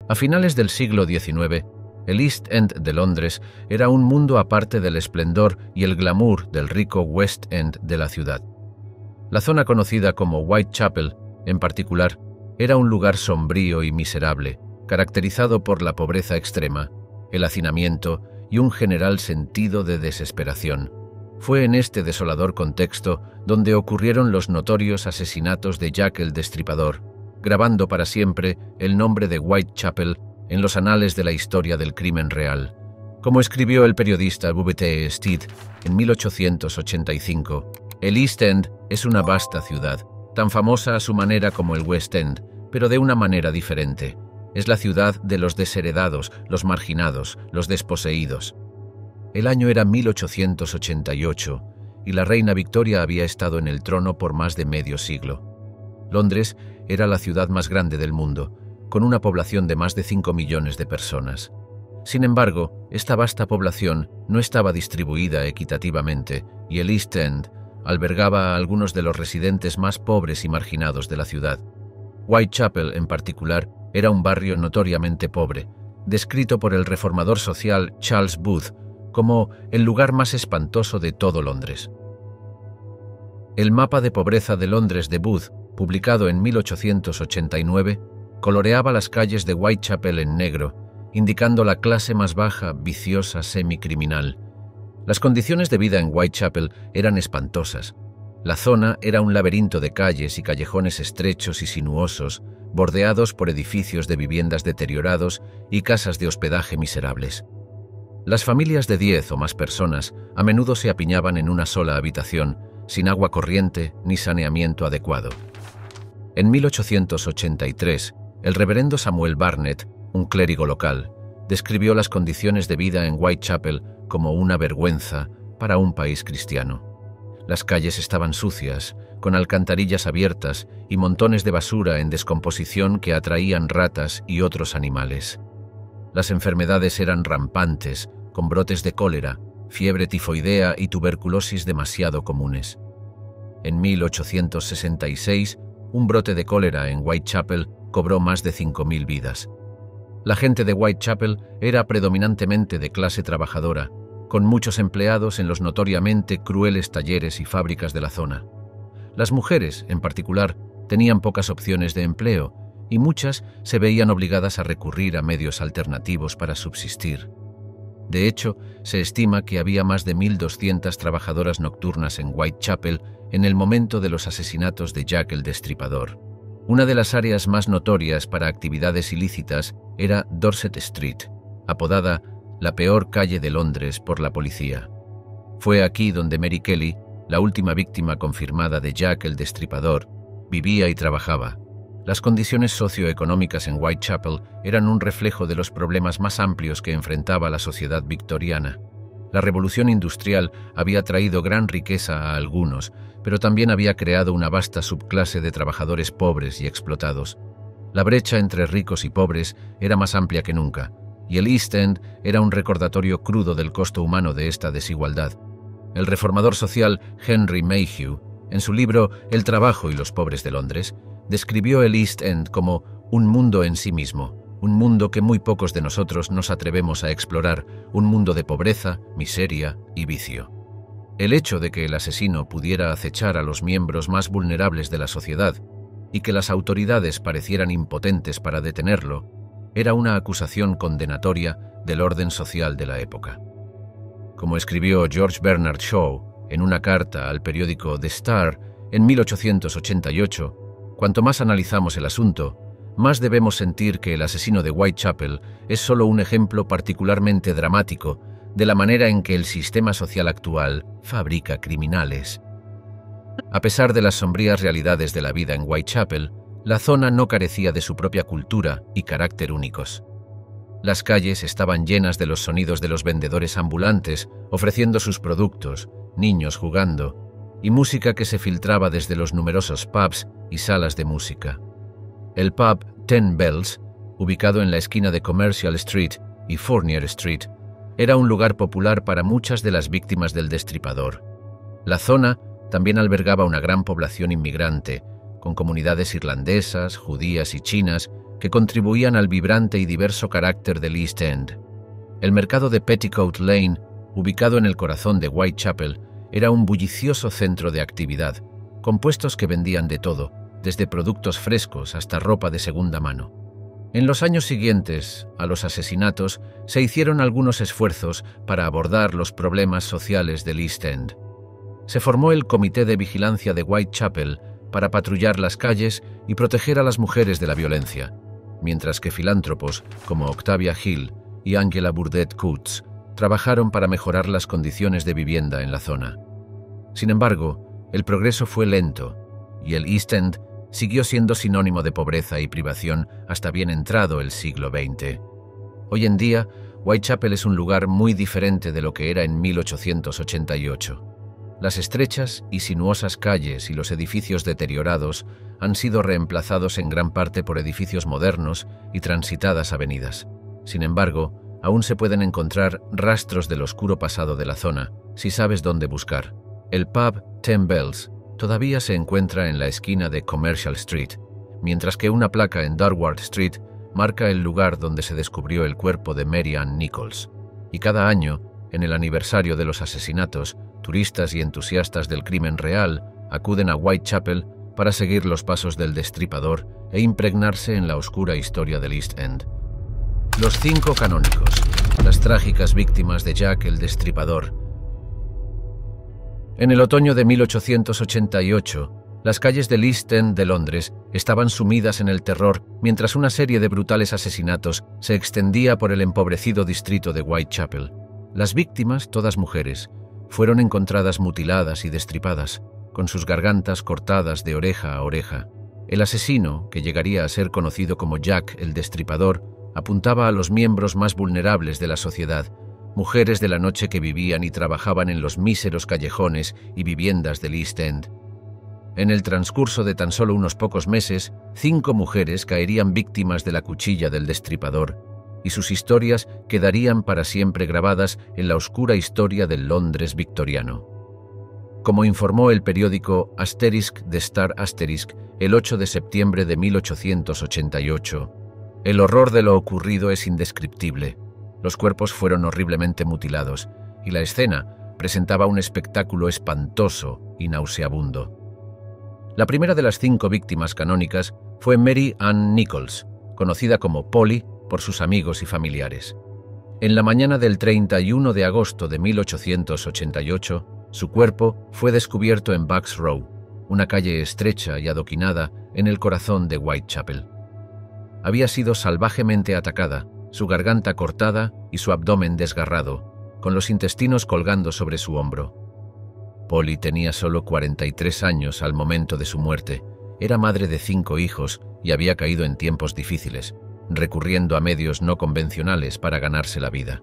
A finales del siglo XIX, el East End de Londres era un mundo aparte del esplendor y el glamour del rico West End de la ciudad. La zona conocida como Whitechapel, en particular, era un lugar sombrío y miserable, caracterizado por la pobreza extrema, el hacinamiento y un general sentido de desesperación. Fue en este desolador contexto donde ocurrieron los notorios asesinatos de Jack el Destripador, grabando para siempre el nombre de Whitechapel en los anales de la historia del crimen real. Como escribió el periodista W.T. Stead en 1885, el East End es una vasta ciudad, tan famosa a su manera como el West End, pero de una manera diferente. Es la ciudad de los desheredados, los marginados, los desposeídos. El año era 1888 y la reina Victoria había estado en el trono por más de medio siglo. Londres era la ciudad más grande del mundo, con una población de más de 5 millones de personas. Sin embargo, esta vasta población no estaba distribuida equitativamente y el East End albergaba a algunos de los residentes más pobres y marginados de la ciudad. Whitechapel, en particular, era un barrio notoriamente pobre, descrito por el reformador social Charles Booth como el lugar más espantoso de todo Londres. El mapa de pobreza de Londres de Booth, publicado en 1889, coloreaba las calles de Whitechapel en negro, indicando la clase más baja, viciosa, semicriminal. Las condiciones de vida en Whitechapel eran espantosas. La zona era un laberinto de calles y callejones estrechos y sinuosos, bordeados por edificios de viviendas deteriorados y casas de hospedaje miserables. Las familias de 10 o más personas a menudo se apiñaban en una sola habitación, sin agua corriente ni saneamiento adecuado. En 1883, el reverendo Samuel Barnett, un clérigo local, describió las condiciones de vida en Whitechapel como una vergüenza para un país cristiano. Las calles estaban sucias, con alcantarillas abiertas y montones de basura en descomposición que atraían ratas y otros animales. Las enfermedades eran rampantes, con brotes de cólera, fiebre tifoidea y tuberculosis demasiado comunes. En 1866, un brote de cólera en Whitechapel cobró más de 5.000 vidas. La gente de Whitechapel era predominantemente de clase trabajadora, con muchos empleados en los notoriamente crueles talleres y fábricas de la zona. Las mujeres, en particular, tenían pocas opciones de empleo y muchas se veían obligadas a recurrir a medios alternativos para subsistir. De hecho, se estima que había más de 1.200 trabajadoras nocturnas en Whitechapel en el momento de los asesinatos de Jack el Destripador. Una de las áreas más notorias para actividades ilícitas era Dorset Street, apodada la peor calle de Londres por la policía. Fue aquí donde Mary Kelly, la última víctima confirmada de Jack el Destripador, vivía y trabajaba. Las condiciones socioeconómicas en Whitechapel eran un reflejo de los problemas más amplios que enfrentaba la sociedad victoriana. La revolución industrial había traído gran riqueza a algunos, pero también había creado una vasta subclase de trabajadores pobres y explotados. La brecha entre ricos y pobres era más amplia que nunca, y el East End era un recordatorio crudo del costo humano de esta desigualdad. El reformador social Henry Mayhew, en su libro El trabajo y los pobres de Londres, describió el East End como un mundo en sí mismo, un mundo que muy pocos de nosotros nos atrevemos a explorar, un mundo de pobreza, miseria y vicio. El hecho de que el asesino pudiera acechar a los miembros más vulnerables de la sociedad y que las autoridades parecieran impotentes para detenerlo, era una acusación condenatoria del orden social de la época. Como escribió George Bernard Shaw en una carta al periódico The Star en 1888, cuanto más analizamos el asunto, más debemos sentir que el asesino de Whitechapel es solo un ejemplo particularmente dramático de la manera en que el sistema social actual fabrica criminales. A pesar de las sombrías realidades de la vida en Whitechapel, la zona no carecía de su propia cultura y carácter únicos. Las calles estaban llenas de los sonidos de los vendedores ambulantes ofreciendo sus productos, niños jugando, y música que se filtraba desde los numerosos pubs y salas de música. El pub Ten Bells, ubicado en la esquina de Commercial Street y Fournier Street, era un lugar popular para muchas de las víctimas del Destripador. La zona también albergaba una gran población inmigrante, con comunidades irlandesas, judías y chinas, que contribuían al vibrante y diverso carácter del East End. El mercado de Petticoat Lane, ubicado en el corazón de Whitechapel, era un bullicioso centro de actividad, con puestos que vendían de todo, desde productos frescos hasta ropa de segunda mano. En los años siguientes a los asesinatos se hicieron algunos esfuerzos para abordar los problemas sociales del East End. Se formó el Comité de Vigilancia de Whitechapel para patrullar las calles y proteger a las mujeres de la violencia, mientras que filántropos como Octavia Hill y Angela Burdett Coutts trabajaron para mejorar las condiciones de vivienda en la zona. Sin embargo, el progreso fue lento y el East End siguió siendo sinónimo de pobreza y privación hasta bien entrado el siglo XX. Hoy en día, Whitechapel es un lugar muy diferente de lo que era en 1888. Las estrechas y sinuosas calles y los edificios deteriorados han sido reemplazados en gran parte por edificios modernos y transitadas avenidas. Sin embargo, aún se pueden encontrar rastros del oscuro pasado de la zona, si sabes dónde buscar. El pub Ten Bells todavía se encuentra en la esquina de Commercial Street, mientras que una placa en Durward Street marca el lugar donde se descubrió el cuerpo de Mary Ann Nichols. Y cada año, en el aniversario de los asesinatos, turistas y entusiastas del crimen real acuden a Whitechapel para seguir los pasos del destripador e impregnarse en la oscura historia del East End. Los 5 canónicos, las trágicas víctimas de Jack el Destripador. En el otoño de 1888, las calles del East End de Londres estaban sumidas en el terror mientras una serie de brutales asesinatos se extendía por el empobrecido distrito de Whitechapel. Las víctimas, todas mujeres, fueron encontradas mutiladas y destripadas, con sus gargantas cortadas de oreja a oreja. El asesino, que llegaría a ser conocido como Jack el Destripador, apuntaba a los miembros más vulnerables de la sociedad, mujeres de la noche que vivían y trabajaban en los míseros callejones y viviendas del East End. En el transcurso de tan solo unos pocos meses, 5 mujeres caerían víctimas de la cuchilla del Destripador, y sus historias quedarían para siempre grabadas en la oscura historia del Londres victoriano. Como informó el periódico Asterisk The Star Asterisk el 8 de septiembre de 1888, el horror de lo ocurrido es indescriptible. Los cuerpos fueron horriblemente mutilados y la escena presentaba un espectáculo espantoso y nauseabundo. La primera de las 5 víctimas canónicas fue Mary Ann Nichols, conocida como Polly por sus amigos y familiares. En la mañana del 31 de agosto de 1888, su cuerpo fue descubierto en Bucks Row, una calle estrecha y adoquinada en el corazón de Whitechapel. Había sido salvajemente atacada, su garganta cortada y su abdomen desgarrado, con los intestinos colgando sobre su hombro. Polly tenía solo 43 años al momento de su muerte, era madre de 5 hijos y había caído en tiempos difíciles, recurriendo a medios no convencionales para ganarse la vida.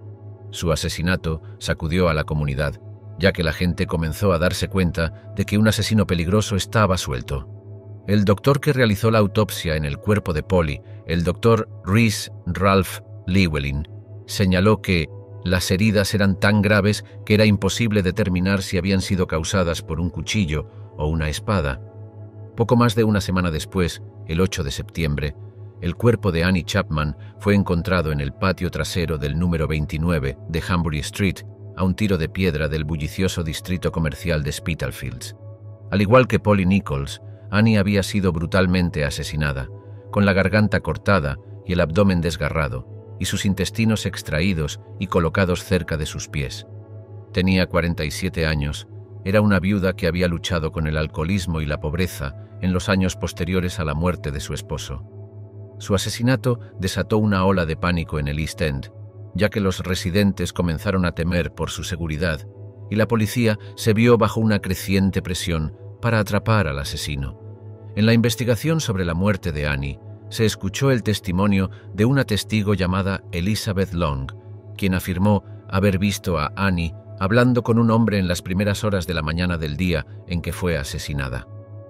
Su asesinato sacudió a la comunidad, ya que la gente comenzó a darse cuenta de que un asesino peligroso estaba suelto. El doctor que realizó la autopsia en el cuerpo de Polly, el doctor Rhys Ralph Llewellyn, señaló que las heridas eran tan graves que era imposible determinar si habían sido causadas por un cuchillo o una espada. Poco más de una semana después, el 8 de septiembre, el cuerpo de Annie Chapman fue encontrado en el patio trasero del número 29 de Hanbury Street, a un tiro de piedra del bullicioso distrito comercial de Spitalfields. Al igual que Polly Nichols, Annie había sido brutalmente asesinada, con la garganta cortada y el abdomen desgarrado, y sus intestinos extraídos y colocados cerca de sus pies. Tenía 47 años, era una viuda que había luchado con el alcoholismo y la pobreza en los años posteriores a la muerte de su esposo. Su asesinato desató una ola de pánico en el East End, ya que los residentes comenzaron a temer por su seguridad, y la policía se vio bajo una creciente presión para atrapar al asesino. En la investigación sobre la muerte de Annie, se escuchó el testimonio de una testigo llamada Elizabeth Long, quien afirmó haber visto a Annie hablando con un hombre en las primeras horas de la mañana del día en que fue asesinada.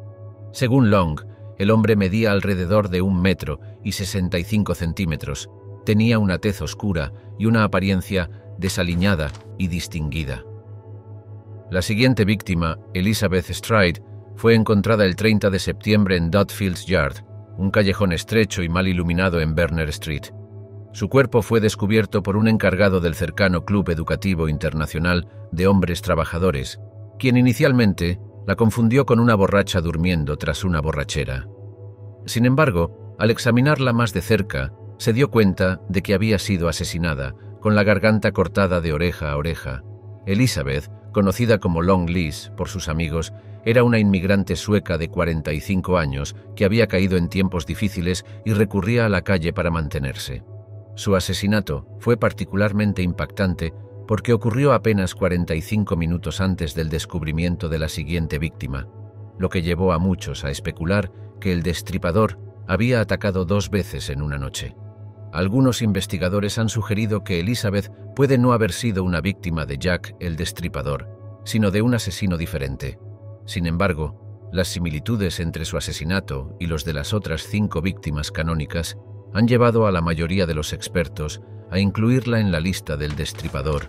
Según Long, el hombre medía alrededor de 1 metro y 65 centímetros, tenía una tez oscura y una apariencia desaliñada y distinguida. La siguiente víctima, Elizabeth Stride, fue encontrada el 30 de septiembre en Dudfields Yard, un callejón estrecho y mal iluminado en Berner Street. Su cuerpo fue descubierto por un encargado del cercano Club Educativo Internacional de Hombres Trabajadores, quien inicialmente la confundió con una borracha durmiendo tras una borrachera. Sin embargo, al examinarla más de cerca, se dio cuenta de que había sido asesinada, con la garganta cortada de oreja a oreja. Elizabeth, conocida como Long Liz por sus amigos, era una inmigrante sueca de 45 años que había caído en tiempos difíciles y recurría a la calle para mantenerse. Su asesinato fue particularmente impactante porque ocurrió apenas 45 minutos antes del descubrimiento de la siguiente víctima, lo que llevó a muchos a especular que el destripador había atacado 2 veces en una noche. Algunos investigadores han sugerido que Elizabeth puede no haber sido una víctima de Jack el Destripador, sino de un asesino diferente. Sin embargo, las similitudes entre su asesinato y los de las otras 5 víctimas canónicas han llevado a la mayoría de los expertos a incluirla en la lista del Destripador.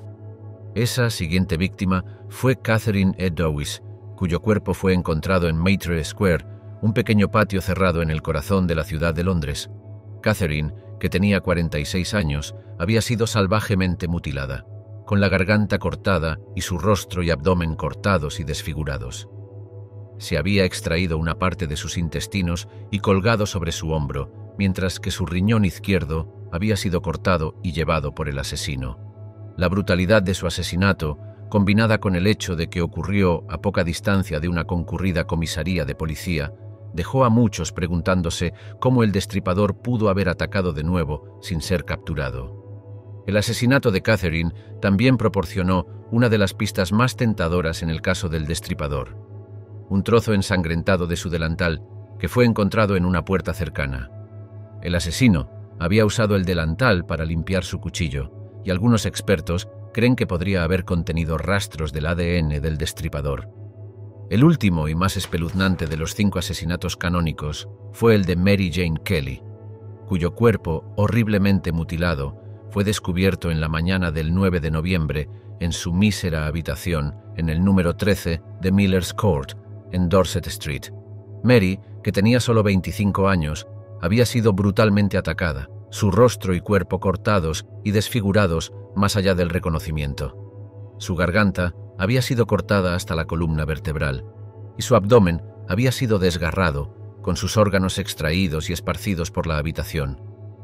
Esa siguiente víctima fue Catherine Eddowes, cuyo cuerpo fue encontrado en Maitre Square, un pequeño patio cerrado en el corazón de la ciudad de Londres. Catherine, que tenía 46 años, había sido salvajemente mutilada, con la garganta cortada y su rostro y abdomen cortados y desfigurados. Se había extraído una parte de sus intestinos y colgado sobre su hombro, mientras que su riñón izquierdo había sido cortado y llevado por el asesino. La brutalidad de su asesinato, combinada con el hecho de que ocurrió a poca distancia de una concurrida comisaría de policía, dejó a muchos preguntándose cómo el destripador pudo haber atacado de nuevo sin ser capturado. El asesinato de Catherine también proporcionó una de las pistas más tentadoras en el caso del destripador: un trozo ensangrentado de su delantal que fue encontrado en una puerta cercana. El asesino había usado el delantal para limpiar su cuchillo, y algunos expertos creen que podría haber contenido rastros del ADN del destripador. El último y más espeluznante de los 5 asesinatos canónicos fue el de Mary Jane Kelly, cuyo cuerpo, horriblemente mutilado, fue descubierto en la mañana del 9 de noviembre en su mísera habitación en el número 13 de Miller's Court, en Dorset Street. Mary, que tenía solo 25 años, había sido brutalmente atacada, su rostro y cuerpo cortados y desfigurados más allá del reconocimiento. Su garganta había sido cortada hasta la columna vertebral, y su abdomen había sido desgarrado, con sus órganos extraídos y esparcidos por la habitación.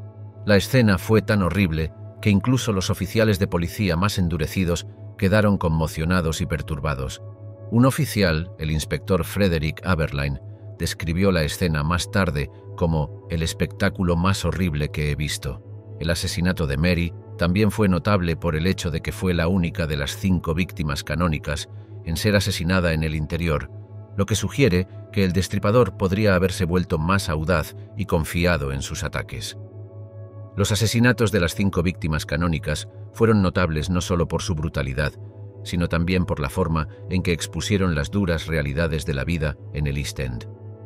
La escena fue tan horrible que incluso los oficiales de policía más endurecidos quedaron conmocionados y perturbados. Un oficial, el inspector Frederick Aberline, describió la escena más tarde como el espectáculo más horrible que he visto. El asesinato de Mary también fue notable por el hecho de que fue la única de las 5 víctimas canónicas en ser asesinada en el interior, lo que sugiere que el destripador podría haberse vuelto más audaz y confiado en sus ataques. Los asesinatos de las 5 víctimas canónicas fueron notables no solo por su brutalidad, sino también por la forma en que expusieron las duras realidades de la vida en el East End.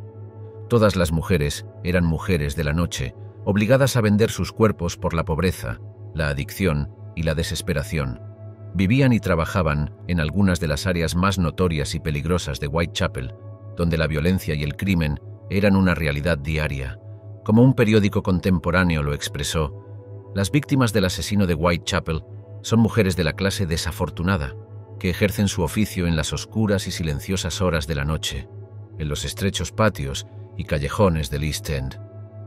Todas las mujeres eran mujeres de la noche, obligadas a vender sus cuerpos por la pobreza, la adicción y la desesperación. Vivían y trabajaban en algunas de las áreas más notorias y peligrosas de Whitechapel, donde la violencia y el crimen eran una realidad diaria. Como un periódico contemporáneo lo expresó, las víctimas del asesino de Whitechapel son mujeres de la clase desafortunada, que ejercen su oficio en las oscuras y silenciosas horas de la noche, en los estrechos patios y callejones del East End.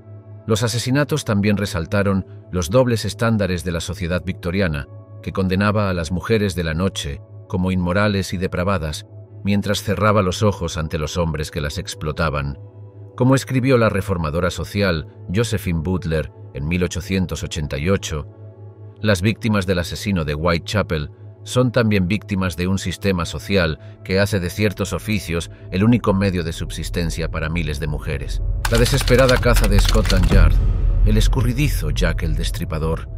Los asesinatos también resaltaron los dobles estándares de la sociedad victoriana, que condenaba a las mujeres de la noche como inmorales y depravadas, mientras cerraba los ojos ante los hombres que las explotaban. Como escribió la reformadora social Josephine Butler en 1888, las víctimas del asesino de Whitechapel son también víctimas de un sistema social que hace de ciertos oficios el único medio de subsistencia para miles de mujeres. La desesperada caza de Scotland Yard, el escurridizo Jack el Destripador.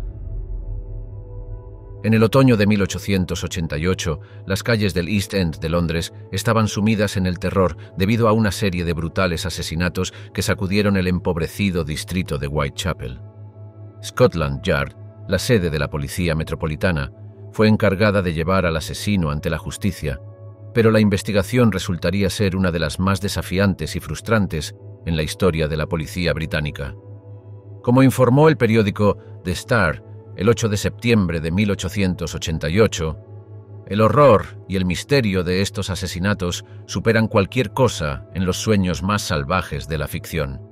En el otoño de 1888, las calles del East End de Londres estaban sumidas en el terror debido a una serie de brutales asesinatos que sacudieron el empobrecido distrito de Whitechapel. Scotland Yard, la sede de la Policía Metropolitana, fue encargada de llevar al asesino ante la justicia, pero la investigación resultaría ser una de las más desafiantes y frustrantes en la historia de la policía británica. Como informó el periódico The Star el 8 de septiembre de 1888, el horror y el misterio de estos asesinatos superan cualquier cosa en los sueños más salvajes de la ficción.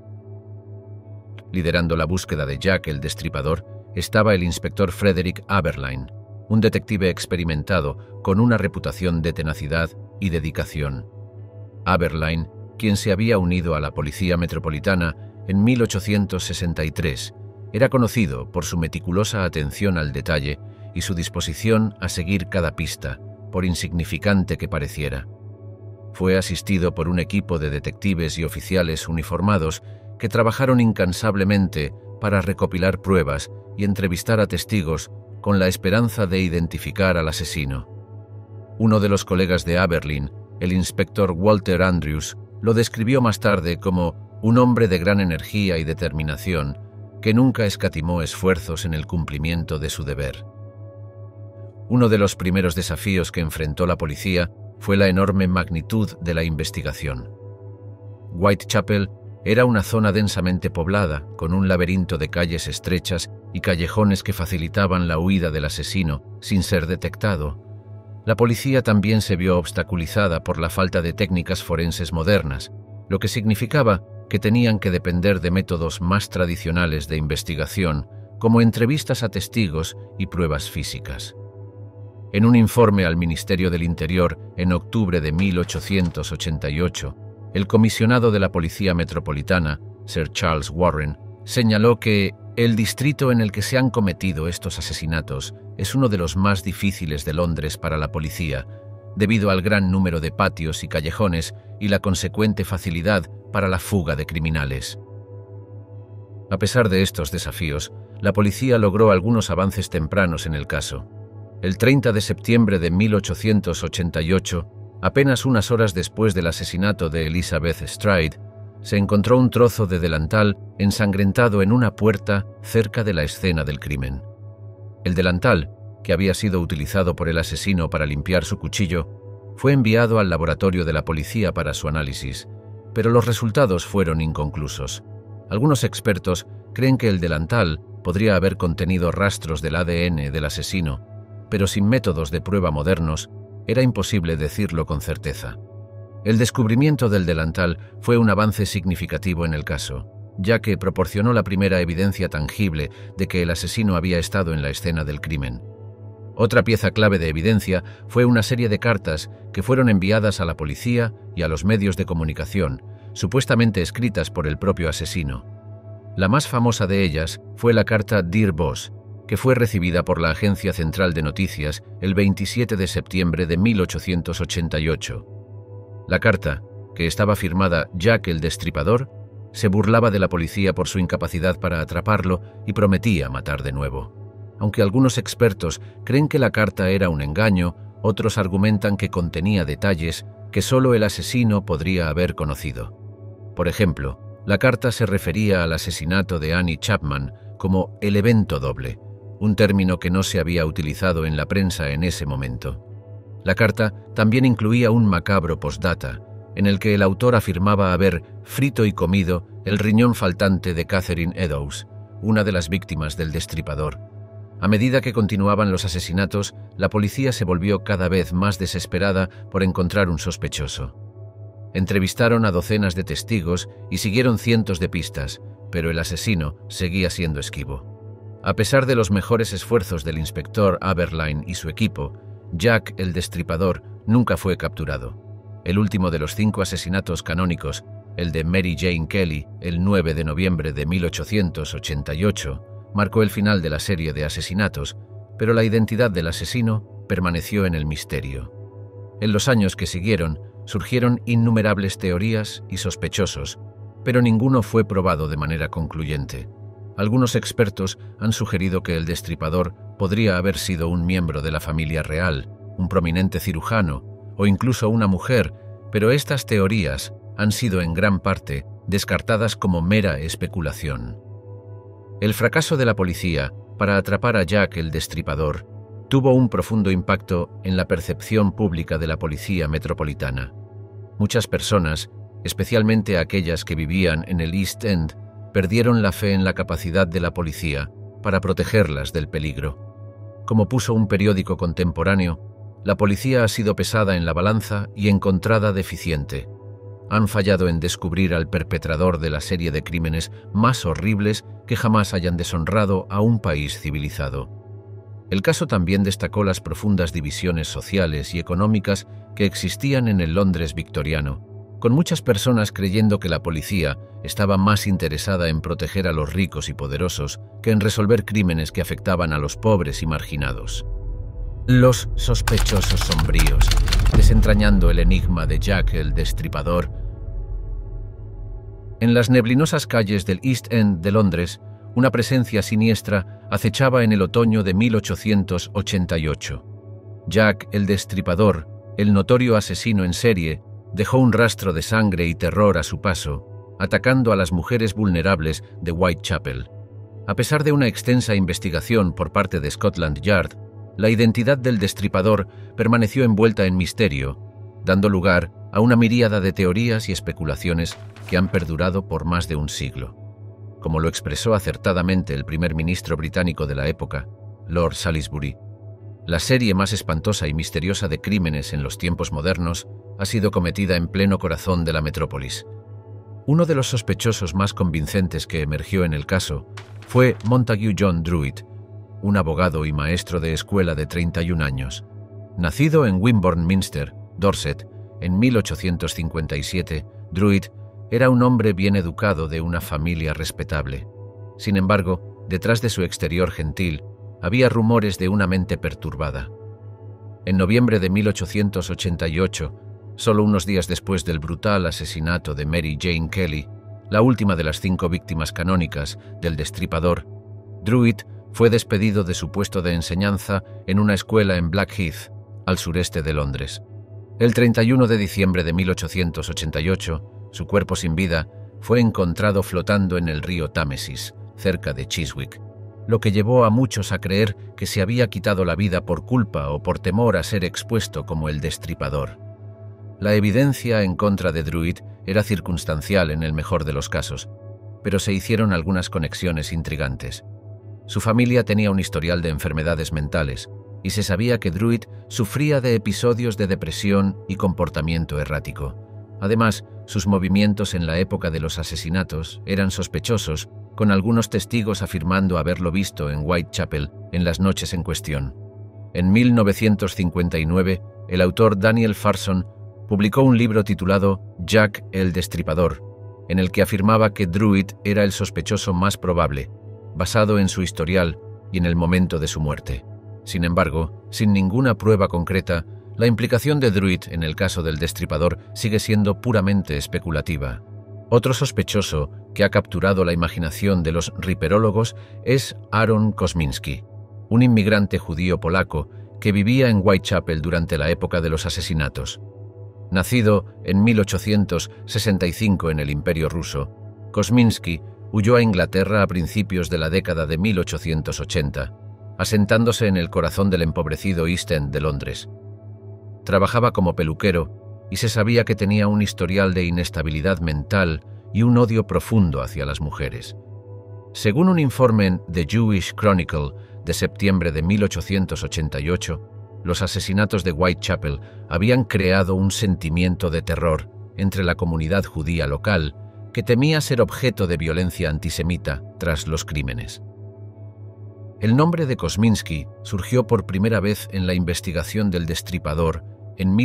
Liderando la búsqueda de Jack el Destripador estaba el inspector Frederick Aberline, un detective experimentado con una reputación de tenacidad y dedicación. Aberline, quien se había unido a la Policía Metropolitana en 1863, era conocido por su meticulosa atención al detalle y su disposición a seguir cada pista, por insignificante que pareciera. Fue asistido por un equipo de detectives y oficiales uniformados que trabajaron incansablemente para recopilar pruebas y entrevistar a testigos con la esperanza de identificar al asesino. Uno de los colegas de Aberline, el inspector Walter Andrews, lo describió más tarde como un hombre de gran energía y determinación que nunca escatimó esfuerzos en el cumplimiento de su deber. Uno de los primeros desafíos que enfrentó la policía fue la enorme magnitud de la investigación. Whitechapel era una zona densamente poblada, con un laberinto de calles estrechas y callejones que facilitaban la huida del asesino sin ser detectado. La policía también se vio obstaculizada por la falta de técnicas forenses modernas, lo que significaba que tenían que depender de métodos más tradicionales de investigación, como entrevistas a testigos y pruebas físicas. En un informe al Ministerio del Interior en octubre de 1888, el comisionado de la Policía Metropolitana, Sir Charles Warren, señaló que el distrito en el que se han cometido estos asesinatos es uno de los más difíciles de Londres para la policía, debido al gran número de patios y callejones y la consecuente facilidad para la fuga de criminales. A pesar de estos desafíos, la policía logró algunos avances tempranos en el caso. El 30 de septiembre de 1888, apenas unas horas después del asesinato de Elizabeth Stride, se encontró un trozo de delantal ensangrentado en una puerta cerca de la escena del crimen. El delantal, que había sido utilizado por el asesino para limpiar su cuchillo, fue enviado al laboratorio de la policía para su análisis, pero los resultados fueron inconclusos. Algunos expertos creen que el delantal podría haber contenido rastros del ADN del asesino, pero sin métodos de prueba modernos, era imposible decirlo con certeza. El descubrimiento del delantal fue un avance significativo en el caso, ya que proporcionó la primera evidencia tangible de que el asesino había estado en la escena del crimen. Otra pieza clave de evidencia fue una serie de cartas que fueron enviadas a la policía y a los medios de comunicación, supuestamente escritas por el propio asesino. La más famosa de ellas fue la carta Dear Boss, que fue recibida por la Agencia Central de Noticias el 27 de septiembre de 1888. La carta, que estaba firmada Jack el Destripador, se burlaba de la policía por su incapacidad para atraparlo y prometía matar de nuevo. Aunque algunos expertos creen que la carta era un engaño, otros argumentan que contenía detalles que solo el asesino podría haber conocido. Por ejemplo, la carta se refería al asesinato de Annie Chapman como el evento doble, un término que no se había utilizado en la prensa en ese momento. La carta también incluía un macabro postdata, en el que el autor afirmaba haber frito y comido el riñón faltante de Catherine Eddowes, una de las víctimas del Destripador. A medida que continuaban los asesinatos, la policía se volvió cada vez más desesperada por encontrar un sospechoso. Entrevistaron a docenas de testigos y siguieron cientos de pistas, pero el asesino seguía siendo esquivo. A pesar de los mejores esfuerzos del inspector Aberline y su equipo, Jack el Destripador nunca fue capturado. El último de los 5 asesinatos canónicos, el de Mary Jane Kelly, el 9 de noviembre de 1888, marcó el final de la serie de asesinatos, pero la identidad del asesino permaneció en el misterio. En los años que siguieron, surgieron innumerables teorías y sospechosos, pero ninguno fue probado de manera concluyente. Algunos expertos han sugerido que el Destripador podría haber sido un miembro de la familia real, un prominente cirujano o incluso una mujer, pero estas teorías han sido en gran parte descartadas como mera especulación. El fracaso de la policía para atrapar a Jack el Destripador tuvo un profundo impacto en la percepción pública de la policía metropolitana. Muchas personas, especialmente aquellas que vivían en el East End, perdieron la fe en la capacidad de la policía para protegerlas del peligro. Como puso un periódico contemporáneo, la policía ha sido pesada en la balanza y encontrada deficiente. Han fallado en descubrir al perpetrador de la serie de crímenes más horribles que jamás hayan deshonrado a un país civilizado. El caso también destacó las profundas divisiones sociales y económicas que existían en el Londres victoriano, con muchas personas creyendo que la policía estaba más interesada en proteger a los ricos y poderosos que en resolver crímenes que afectaban a los pobres y marginados. Los sospechosos sombríos, desentrañando el enigma de Jack el Destripador. En las neblinosas calles del East End de Londres, una presencia siniestra acechaba en el otoño de 1888. Jack el Destripador, el notorio asesino en serie, dejó un rastro de sangre y terror a su paso, atacando a las mujeres vulnerables de Whitechapel. A pesar de una extensa investigación por parte de Scotland Yard, la identidad del destripador permaneció envuelta en misterio, dando lugar a una miríada de teorías y especulaciones que han perdurado por más de un siglo. Como lo expresó acertadamente el primer ministro británico de la época, Lord Salisbury, la serie más espantosa y misteriosa de crímenes en los tiempos modernos ha sido cometida en pleno corazón de la metrópolis. Uno de los sospechosos más convincentes que emergió en el caso fue Montague John Druitt, un abogado y maestro de escuela de 31 años. Nacido en Wimborne Minster, Dorset, en 1857, Druitt era un hombre bien educado de una familia respetable. Sin embargo, detrás de su exterior gentil, había rumores de una mente perturbada. En noviembre de 1888, solo unos días después del brutal asesinato de Mary Jane Kelly, la última de las 5 víctimas canónicas del Destripador, Druitt fue despedido de su puesto de enseñanza en una escuela en Blackheath, al sureste de Londres. El 31 de diciembre de 1888, su cuerpo sin vida fue encontrado flotando en el río Támesis, cerca de Chiswick, lo que llevó a muchos a creer que se había quitado la vida por culpa o por temor a ser expuesto como el Destripador. La evidencia en contra de Druitt era circunstancial en el mejor de los casos, pero se hicieron algunas conexiones intrigantes. Su familia tenía un historial de enfermedades mentales y se sabía que Druitt sufría de episodios de depresión y comportamiento errático. Además, sus movimientos en la época de los asesinatos eran sospechosos, con algunos testigos afirmando haberlo visto en Whitechapel en las noches en cuestión. En 1959, el autor Daniel Farson publicó un libro titulado Jack el Destripador, en el que afirmaba que Druitt era el sospechoso más probable, basado en su historial y en el momento de su muerte. Sin embargo, sin ninguna prueba concreta, la implicación de Druitt en el caso del Destripador sigue siendo puramente especulativa. Otro sospechoso que ha capturado la imaginación de los riperólogos es Aaron Kosminski, un inmigrante judío polaco que vivía en Whitechapel durante la época de los asesinatos. Nacido en 1865 en el Imperio Ruso, Kosminski huyó a Inglaterra a principios de la década de 1880, asentándose en el corazón del empobrecido East End de Londres. Trabajaba como peluquero y se sabía que tenía un historial de inestabilidad mental y un odio profundo hacia las mujeres. Según un informe en The Jewish Chronicle de septiembre de 1888, los asesinatos de Whitechapel habían creado un sentimiento de terror entre la comunidad judía local que temía ser objeto de violencia antisemita tras los crímenes. El nombre de Kosminski surgió por primera vez en la investigación del Destripador en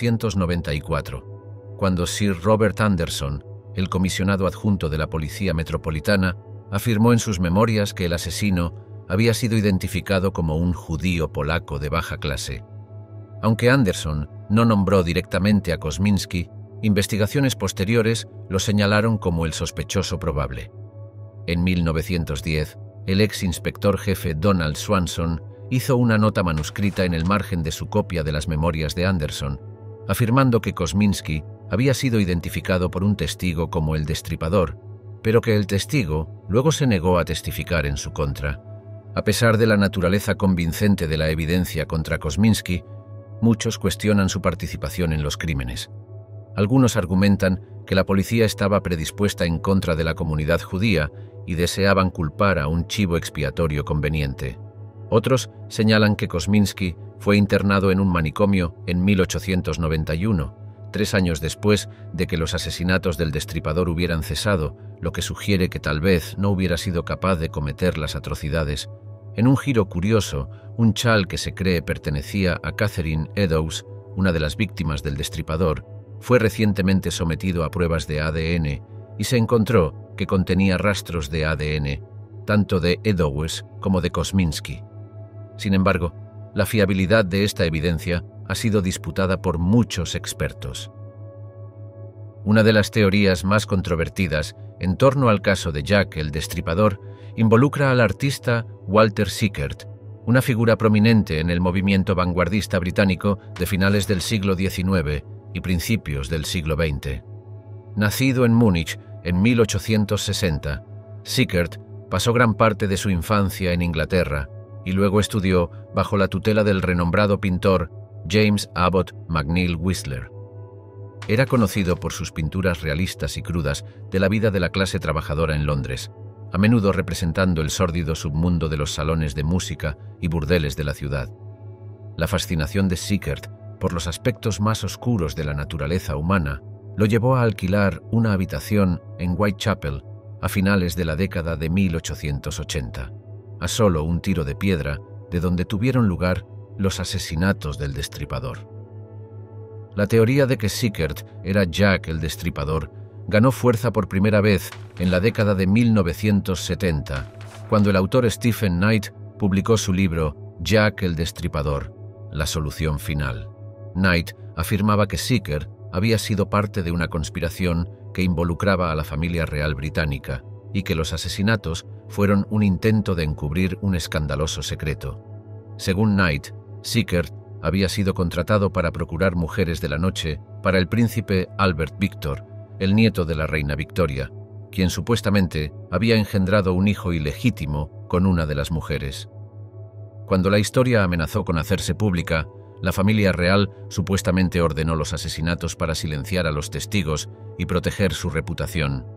1894, cuando Sir Robert Anderson, el comisionado adjunto de la Policía Metropolitana, afirmó en sus memorias que el asesino había sido identificado como un judío polaco de baja clase. Aunque Anderson no nombró directamente a Kosminski, investigaciones posteriores lo señalaron como el sospechoso probable. En 1910, el ex inspector jefe Donald Swanson hizo una nota manuscrita en el margen de su copia de las memorias de Anderson, afirmando que Kosminski había sido identificado por un testigo como el Destripador, pero que el testigo luego se negó a testificar en su contra. A pesar de la naturaleza convincente de la evidencia contra Kosminski, muchos cuestionan su participación en los crímenes. Algunos argumentan que la policía estaba predispuesta en contra de la comunidad judía y deseaban culpar a un chivo expiatorio conveniente. Otros señalan que Kosminski fue internado en un manicomio en 1891, 3 años después de que los asesinatos del Destripador hubieran cesado, lo que sugiere que tal vez no hubiera sido capaz de cometer las atrocidades. En un giro curioso, un chal que se cree pertenecía a Catherine Eddowes, una de las víctimas del Destripador, fue recientemente sometido a pruebas de ADN y se encontró que contenía rastros de ADN, tanto de Eddowes como de Kosminski. Sin embargo, la fiabilidad de esta evidencia ha sido disputada por muchos expertos. Una de las teorías más controvertidas en torno al caso de Jack el Destripador involucra al artista Walter Sickert, una figura prominente en el movimiento vanguardista británico de finales del siglo XIX y principios del siglo XX. Nacido en Múnich en 1860, Sickert pasó gran parte de su infancia en Inglaterra y luego estudió bajo la tutela del renombrado pintor James Abbott McNeill Whistler. Era conocido por sus pinturas realistas y crudas de la vida de la clase trabajadora en Londres, a menudo representando el sórdido submundo de los salones de música y burdeles de la ciudad. La fascinación de Sickert por los aspectos más oscuros de la naturaleza humana lo llevó a alquilar una habitación en Whitechapel a finales de la década de 1880, a solo un tiro de piedra de donde tuvieron lugar los asesinatos del Destripador. La teoría de que Sickert era Jack el Destripador ganó fuerza por primera vez en la década de 1970, cuando el autor Stephen Knight publicó su libro Jack el Destripador, la solución final. Knight afirmaba que Sickert había sido parte de una conspiración que involucraba a la familia real británica y que los asesinatos fueron un intento de encubrir un escandaloso secreto. Según Knight, Sickert había sido contratado para procurar mujeres de la noche para el príncipe Albert Victor, el nieto de la reina Victoria, quien supuestamente había engendrado un hijo ilegítimo con una de las mujeres. Cuando la historia amenazó con hacerse pública, la familia real supuestamente ordenó los asesinatos para silenciar a los testigos y proteger su reputación.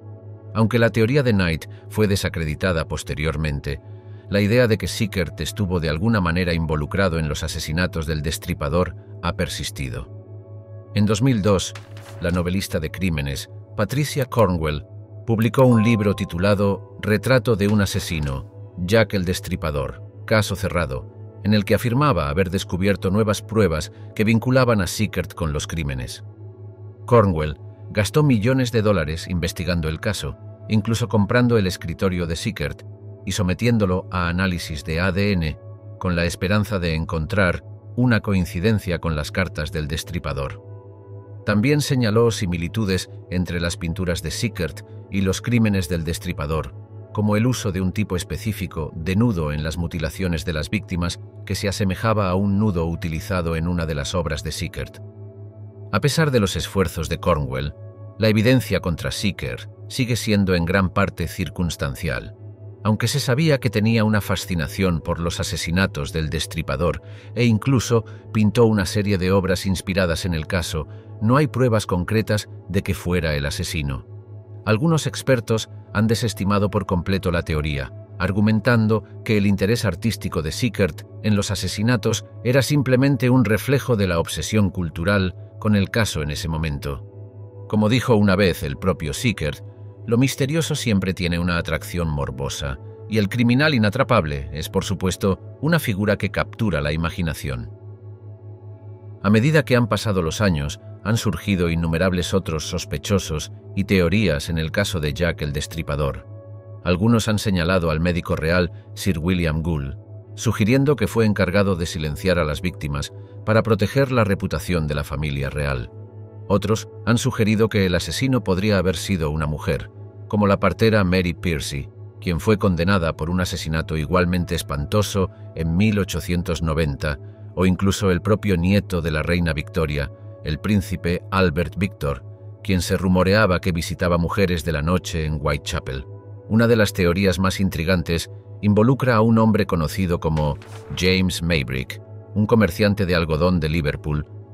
Aunque la teoría de Knight fue desacreditada posteriormente, la idea de que Sickert estuvo de alguna manera involucrado en los asesinatos del Destripador ha persistido. En 2002, la novelista de crímenes, Patricia Cornwell, publicó un libro titulado Retrato de un asesino, Jack el Destripador, caso cerrado, en el que afirmaba haber descubierto nuevas pruebas que vinculaban a Sickert con los crímenes. Cornwell gastó millones de dólares investigando el caso, incluso comprando el escritorio de Sickert y sometiéndolo a análisis de ADN con la esperanza de encontrar una coincidencia con las cartas del Destripador. También señaló similitudes entre las pinturas de Sickert y los crímenes del Destripador, como el uso de un tipo específico de nudo en las mutilaciones de las víctimas que se asemejaba a un nudo utilizado en una de las obras de Sickert. A pesar de los esfuerzos de Cornwell, la evidencia contra Sickert sigue siendo en gran parte circunstancial. Aunque se sabía que tenía una fascinación por los asesinatos del Destripador e incluso pintó una serie de obras inspiradas en el caso, no hay pruebas concretas de que fuera el asesino. Algunos expertos han desestimado por completo la teoría, argumentando que el interés artístico de Sickert en los asesinatos era simplemente un reflejo de la obsesión cultural con el caso en ese momento. Como dijo una vez el propio Sickert, lo misterioso siempre tiene una atracción morbosa, y el criminal inatrapable es, por supuesto, una figura que captura la imaginación. A medida que han pasado los años, han surgido innumerables otros sospechosos y teorías en el caso de Jack el Destripador. Algunos han señalado al médico real Sir William Gould, sugiriendo que fue encargado de silenciar a las víctimas para proteger la reputación de la familia real. Otros han sugerido que el asesino podría haber sido una mujer, como la partera Mary Piercy, quien fue condenada por un asesinato igualmente espantoso en 1890, o incluso el propio nieto de la reina Victoria, el príncipe Albert Victor, quien se rumoreaba que visitaba mujeres de la noche en Whitechapel. Una de las teorías más intrigantes involucra a un hombre conocido como James Maybrick, un comerciante de algodón de Liverpool,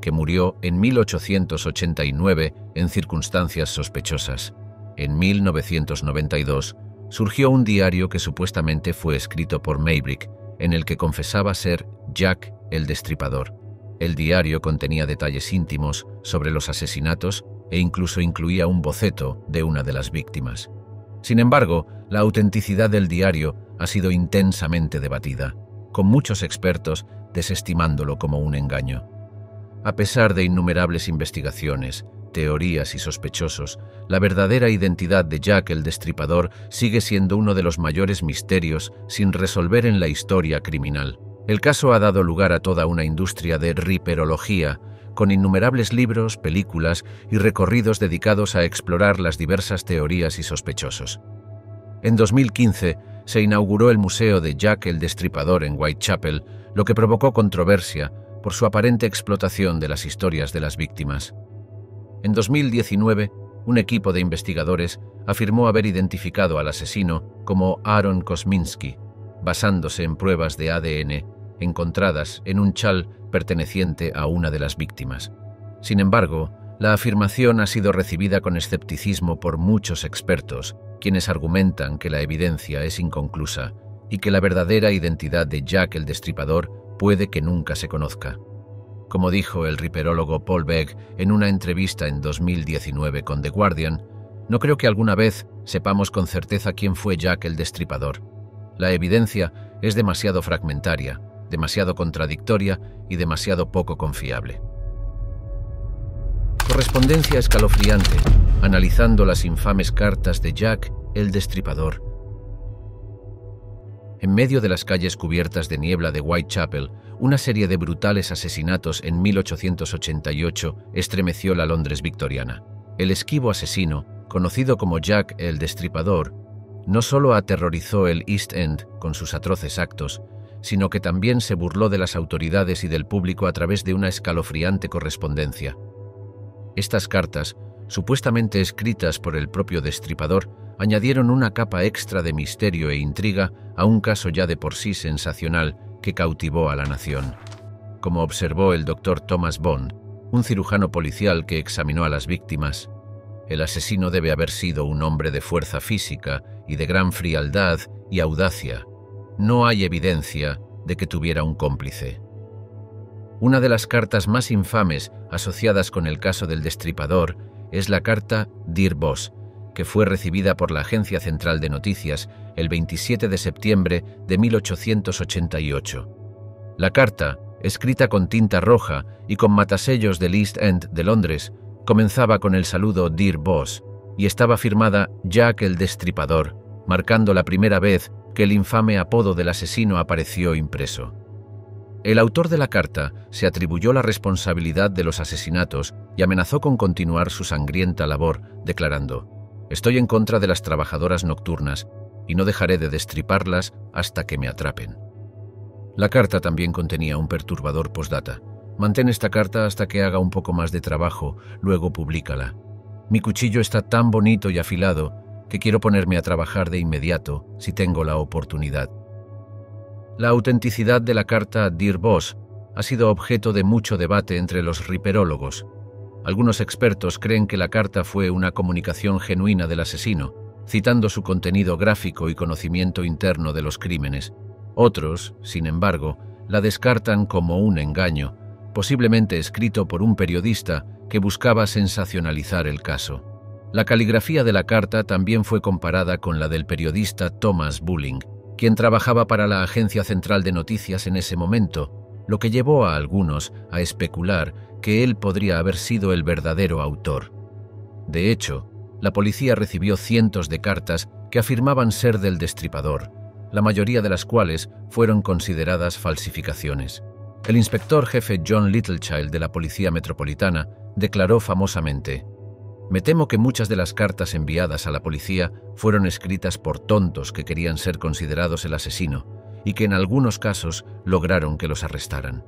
que murió en 1889 en circunstancias sospechosas. En 1992 surgió un diario que supuestamente fue escrito por Maybrick, en el que confesaba ser Jack el Destripador. El diario contenía detalles íntimos sobre los asesinatos e incluso incluía un boceto de una de las víctimas. Sin embargo, la autenticidad del diario ha sido intensamente debatida, con muchos expertos desestimándolo como un engaño. A pesar de innumerables investigaciones, teorías y sospechosos, la verdadera identidad de Jack el Destripador sigue siendo uno de los mayores misterios sin resolver en la historia criminal. El caso ha dado lugar a toda una industria de riperología, con innumerables libros, películas y recorridos dedicados a explorar las diversas teorías y sospechosos. En 2015 se inauguró el Museo de Jack el Destripador en Whitechapel, lo que provocó controversia por su aparente explotación de las historias de las víctimas. En 2019, un equipo de investigadores afirmó haber identificado al asesino como Aaron Kosminski, basándose en pruebas de ADN encontradas en un chal perteneciente a una de las víctimas. Sin embargo, la afirmación ha sido recibida con escepticismo por muchos expertos, quienes argumentan que la evidencia es inconclusa y que la verdadera identidad de Jack el Destripador puede que nunca se conozca. Como dijo el riperólogo Paul Beck en una entrevista en 2019 con The Guardian, no creo que alguna vez sepamos con certeza quién fue Jack el Destripador. La evidencia es demasiado fragmentaria, demasiado contradictoria y demasiado poco confiable. Correspondencia escalofriante, analizando las infames cartas de Jack el Destripador. En medio de las calles cubiertas de niebla de Whitechapel, una serie de brutales asesinatos en 1888 estremeció la Londres victoriana. El esquivo asesino, conocido como Jack el Destripador, no solo aterrorizó el East End con sus atroces actos, sino que también se burló de las autoridades y del público a través de una escalofriante correspondencia. Estas cartas, supuestamente escritas por el propio Destripador, añadieron una capa extra de misterio e intriga a un caso ya de por sí sensacional que cautivó a la nación. Como observó el Dr. Thomas Bond, un cirujano policial que examinó a las víctimas, el asesino debe haber sido un hombre de fuerza física y de gran frialdad y audacia. No hay evidencia de que tuviera un cómplice. Una de las cartas más infames asociadas con el caso del Destripador es la carta Dear Boss, que fue recibida por la Agencia Central de Noticias el 27 de septiembre de 1888. La carta, escrita con tinta roja y con matasellos del East End de Londres, comenzaba con el saludo Dear Boss y estaba firmada Jack el Destripador, marcando la primera vez que el infame apodo del asesino apareció impreso. El autor de la carta se atribuyó la responsabilidad de los asesinatos y amenazó con continuar su sangrienta labor, declarando: «Estoy en contra de las trabajadoras nocturnas y no dejaré de destriparlas hasta que me atrapen». La carta también contenía un perturbador postdata: «Mantén esta carta hasta que haga un poco más de trabajo, luego públicala. Mi cuchillo está tan bonito y afilado que quiero ponerme a trabajar de inmediato si tengo la oportunidad». La autenticidad de la carta Dear Boss ha sido objeto de mucho debate entre los riperólogos. Algunos expertos creen que la carta fue una comunicación genuina del asesino, citando su contenido gráfico y conocimiento interno de los crímenes. Otros, sin embargo, la descartan como un engaño, posiblemente escrito por un periodista que buscaba sensacionalizar el caso. La caligrafía de la carta también fue comparada con la del periodista Thomas Bulling, quien trabajaba para la Agencia Central de Noticias en ese momento, lo que llevó a algunos a especular que él podría haber sido el verdadero autor. De hecho, la policía recibió cientos de cartas que afirmaban ser del Destripador, la mayoría de las cuales fueron consideradas falsificaciones. El inspector jefe John Littlechild de la Policía Metropolitana declaró famosamente: «Me temo que muchas de las cartas enviadas a la policía fueron escritas por tontos que querían ser considerados el asesino y que en algunos casos lograron que los arrestaran».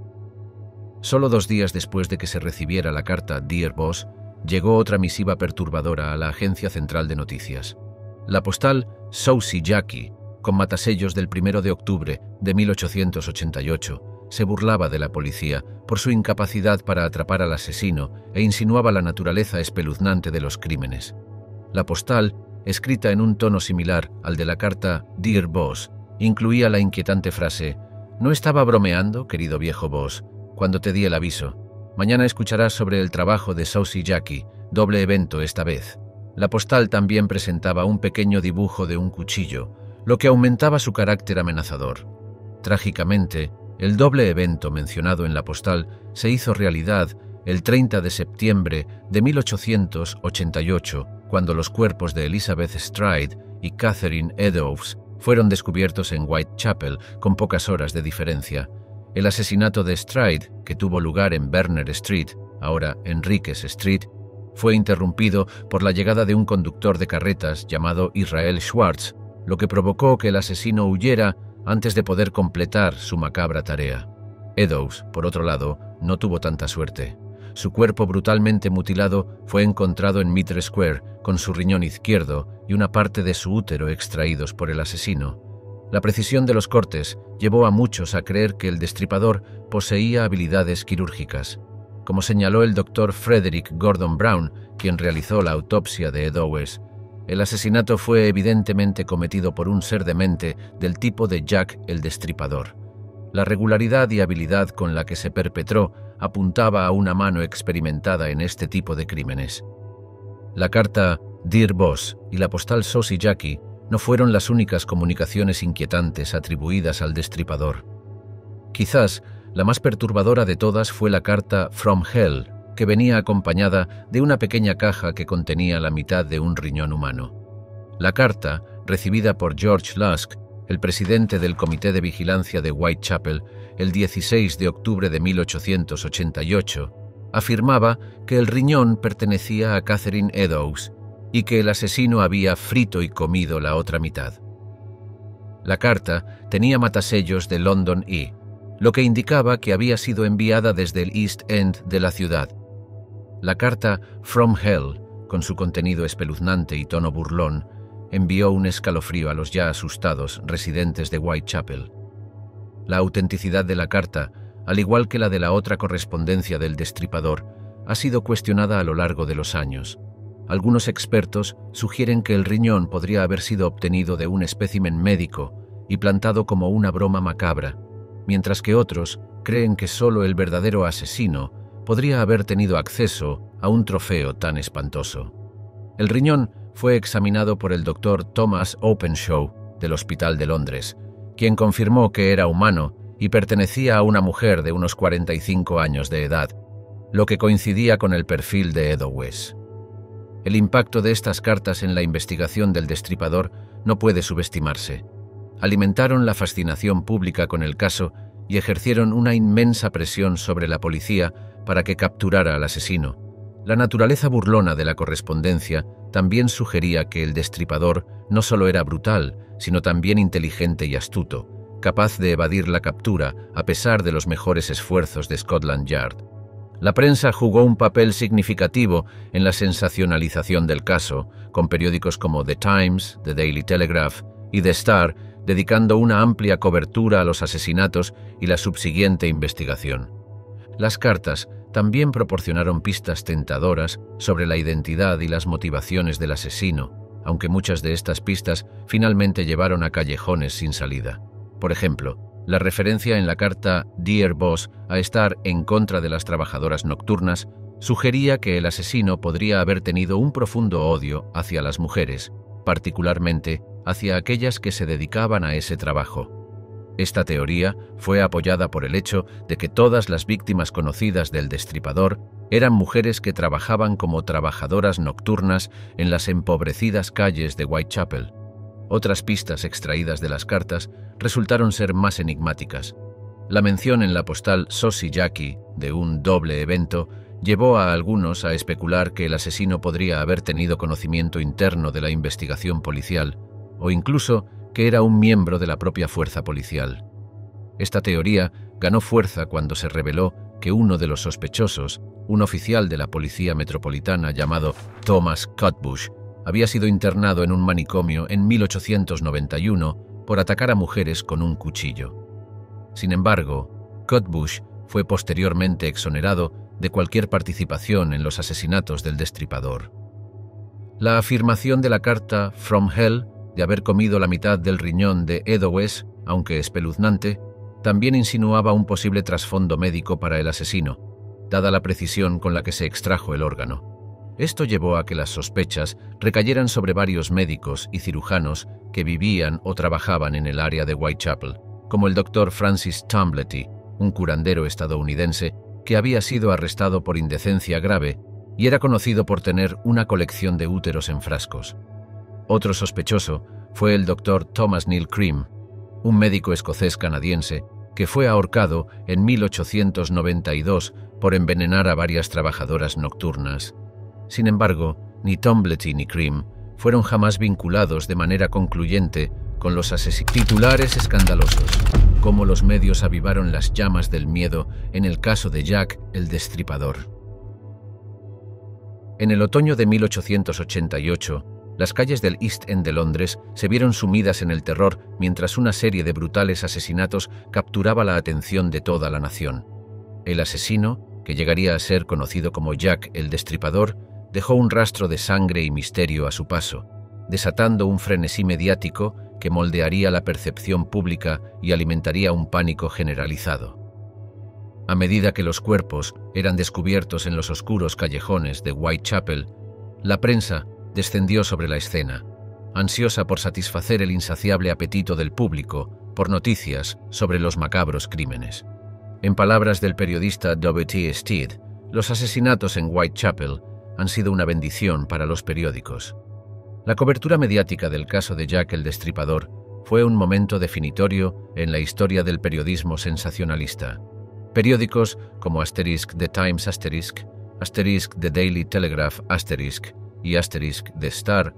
Solo 2 días después de que se recibiera la carta Dear Boss, llegó otra misiva perturbadora a la Agencia Central de Noticias. La postal Saucy Jackie, con matasellos del 1 de octubre de 1888, se burlaba de la policía por su incapacidad para atrapar al asesino e insinuaba la naturaleza espeluznante de los crímenes. La postal, escrita en un tono similar al de la carta Dear Boss, incluía la inquietante frase: «No estaba bromeando, querido viejo Boss, cuando te di el aviso. Mañana escucharás sobre el trabajo de Saucy Jackie, doble evento esta vez». La postal también presentaba un pequeño dibujo de un cuchillo, lo que aumentaba su carácter amenazador. Trágicamente, el doble evento mencionado en la postal se hizo realidad el 30 de septiembre de 1888, cuando los cuerpos de Elizabeth Stride y Catherine Eddowes fueron descubiertos en Whitechapel con pocas horas de diferencia. El asesinato de Stride, que tuvo lugar en Berner Street, ahora Enriquez Street, fue interrumpido por la llegada de un conductor de carretas llamado Israel Schwartz, lo que provocó que el asesino huyera antes de poder completar su macabra tarea. Eddowes, por otro lado, no tuvo tanta suerte. Su cuerpo brutalmente mutilado fue encontrado en Mitre Square con su riñón izquierdo y una parte de su útero extraídos por el asesino. La precisión de los cortes llevó a muchos a creer que el destripador poseía habilidades quirúrgicas. Como señaló el doctor Frederick Gordon Brown, quien realizó la autopsia de Eddowes, el asesinato fue evidentemente cometido por un ser demente del tipo de Jack el Destripador. La regularidad y habilidad con la que se perpetró apuntaba a una mano experimentada en este tipo de crímenes. La carta Dear Boss y la postal Saucy Jackie no fueron las únicas comunicaciones inquietantes atribuidas al destripador. Quizás la más perturbadora de todas fue la carta From Hell, que venía acompañada de una pequeña caja que contenía la mitad de un riñón humano. La carta, recibida por George Lusk, el presidente del Comité de Vigilancia de Whitechapel, el 16 de octubre de 1888, afirmaba que el riñón pertenecía a Catherine Eddowes y que el asesino había frito y comido la otra mitad. La carta tenía matasellos de London Eye, lo que indicaba que había sido enviada desde el East End de la ciudad. La carta From Hell, con su contenido espeluznante y tono burlón, envió un escalofrío a los ya asustados residentes de Whitechapel. La autenticidad de la carta, al igual que la de la otra correspondencia del destripador, ha sido cuestionada a lo largo de los años. Algunos expertos sugieren que el riñón podría haber sido obtenido de un espécimen médico y plantado como una broma macabra, mientras que otros creen que solo el verdadero asesino podría haber tenido acceso a un trofeo tan espantoso. El riñón fue examinado por el doctor Thomas Openshaw del Hospital de Londres, quien confirmó que era humano y pertenecía a una mujer de unos 45 años de edad, lo que coincidía con el perfil de Eddowes. El impacto de estas cartas en la investigación del destripador no puede subestimarse. Alimentaron la fascinación pública con el caso y ejercieron una inmensa presión sobre la policía para que capturara al asesino. La naturaleza burlona de la correspondencia también sugería que el destripador no solo era brutal, sino también inteligente y astuto, capaz de evadir la captura a pesar de los mejores esfuerzos de Scotland Yard. La prensa jugó un papel significativo en la sensacionalización del caso, con periódicos como The Times, The Daily Telegraph y The Star dedicando una amplia cobertura a los asesinatos y la subsiguiente investigación. Las cartas también proporcionaron pistas tentadoras sobre la identidad y las motivaciones del asesino, aunque muchas de estas pistas finalmente llevaron a callejones sin salida. Por ejemplo, la referencia en la carta Dear Boss a estar en contra de las trabajadoras nocturnas sugería que el asesino podría haber tenido un profundo odio hacia las mujeres, particularmente hacia aquellas que se dedicaban a ese trabajo. Esta teoría fue apoyada por el hecho de que todas las víctimas conocidas del destripador eran mujeres que trabajaban como trabajadoras nocturnas en las empobrecidas calles de Whitechapel. Otras pistas extraídas de las cartas resultaron ser más enigmáticas. La mención en la postal Saucy Jackie de un doble evento llevó a algunos a especular que el asesino podría haber tenido conocimiento interno de la investigación policial, o incluso que era un miembro de la propia fuerza policial. Esta teoría ganó fuerza cuando se reveló que uno de los sospechosos, un oficial de la Policía Metropolitana llamado Thomas Cutbush, había sido internado en un manicomio en 1891 por atacar a mujeres con un cuchillo. Sin embargo, Cutbush fue posteriormente exonerado de cualquier participación en los asesinatos del Destripador. La afirmación de la carta From Hell de haber comido la mitad del riñón de Eddowes, aunque espeluznante, también insinuaba un posible trasfondo médico para el asesino, dada la precisión con la que se extrajo el órgano. Esto llevó a que las sospechas recayeran sobre varios médicos y cirujanos que vivían o trabajaban en el área de Whitechapel, como el Dr. Francis Tombletty, un curandero estadounidense que había sido arrestado por indecencia grave y era conocido por tener una colección de úteros en frascos. Otro sospechoso fue el Dr. Thomas Neil Cream, un médico escocés-canadiense que fue ahorcado en 1892 por envenenar a varias trabajadoras nocturnas. Sin embargo, ni Tombletty ni Cream fueron jamás vinculados de manera concluyente con los asesinatos. Titulares escandalosos, cómo los medios avivaron las llamas del miedo en el caso de Jack el Destripador. En el otoño de 1888, las calles del East End de Londres se vieron sumidas en el terror mientras una serie de brutales asesinatos capturaba la atención de toda la nación. El asesino, que llegaría a ser conocido como Jack el Destripador, dejó un rastro de sangre y misterio a su paso, desatando un frenesí mediático que moldearía la percepción pública y alimentaría un pánico generalizado. A medida que los cuerpos eran descubiertos en los oscuros callejones de Whitechapel, la prensa descendió sobre la escena, ansiosa por satisfacer el insaciable apetito del público por noticias sobre los macabros crímenes. En palabras del periodista W.T. Stead, los asesinatos en Whitechapel han sido una bendición para los periódicos. La cobertura mediática del caso de Jack el Destripador fue un momento definitorio en la historia del periodismo sensacionalista. Periódicos como *The Times*, *The Daily Telegraph*, y *The Star*,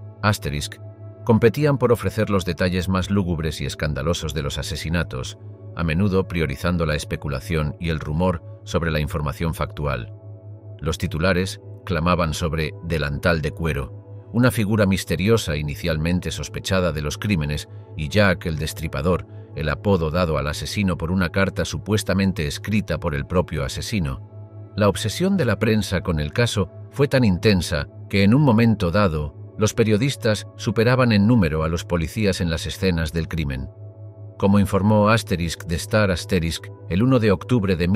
competían por ofrecer los detalles más lúgubres y escandalosos de los asesinatos, a menudo priorizando la especulación y el rumor sobre la información factual. Los titulares clamaban sobre «delantal de cuero», una figura misteriosa inicialmente sospechada de los crímenes, y Jack el Destripador, el apodo dado al asesino por una carta supuestamente escrita por el propio asesino. La obsesión de la prensa con el caso fue tan intensa que en un momento dado los periodistas superaban en número a los policías en las escenas del crimen. Como informó *The Star*, el 1 de octubre de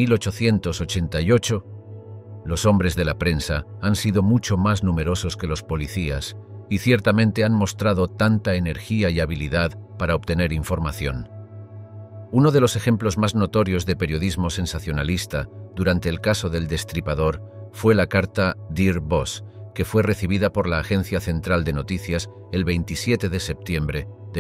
1888, los hombres de la prensa han sido mucho más numerosos que los policías y ciertamente han mostrado tanta energía y habilidad para obtener información. Uno de los ejemplos más notorios de periodismo sensacionalista durante el caso del Destripador fue la carta Dear Boss, que fue recibida por la Agencia Central de Noticias el 27 de septiembre de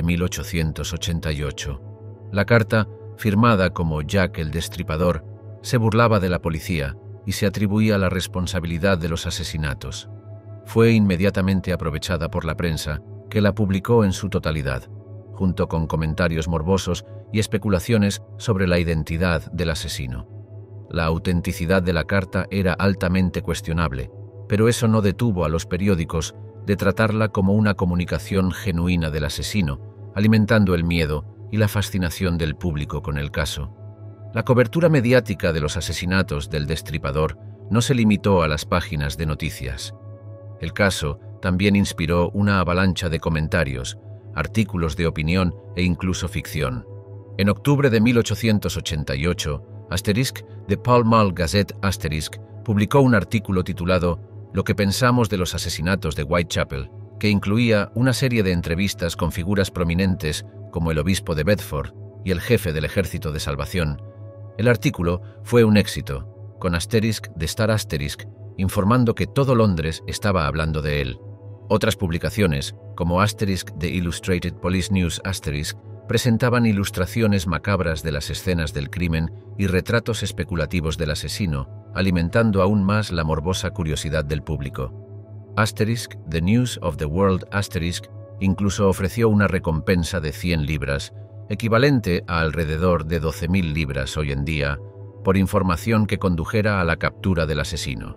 1888. La carta, firmada como Jack el Destripador, se burlaba de la policía y se atribuía la responsabilidad de los asesinatos. Fue inmediatamente aprovechada por la prensa, que la publicó en su totalidad, junto con comentarios morbosos y especulaciones sobre la identidad del asesino. La autenticidad de la carta era altamente cuestionable, pero eso no detuvo a los periódicos de tratarla como una comunicación genuina del asesino, alimentando el miedo y la fascinación del público con el caso. La cobertura mediática de los asesinatos del Destripador no se limitó a las páginas de noticias. El caso también inspiró una avalancha de comentarios, artículos de opinión e incluso ficción. En octubre de 1888, The Pall Mall Gazette publicó un artículo titulado «Lo que pensamos de los asesinatos de Whitechapel», que incluía una serie de entrevistas con figuras prominentes como el obispo de Bedford y el jefe del Ejército de Salvación. El artículo fue un éxito, con *The Star*, informando que todo Londres estaba hablando de él. Otras publicaciones, como *The Illustrated Police News*, presentaban ilustraciones macabras de las escenas del crimen y retratos especulativos del asesino, alimentando aún más la morbosa curiosidad del público. *The News of the World*, incluso ofreció una recompensa de 100 libras, equivalente a alrededor de 12.000 libras hoy en día, por información que condujera a la captura del asesino.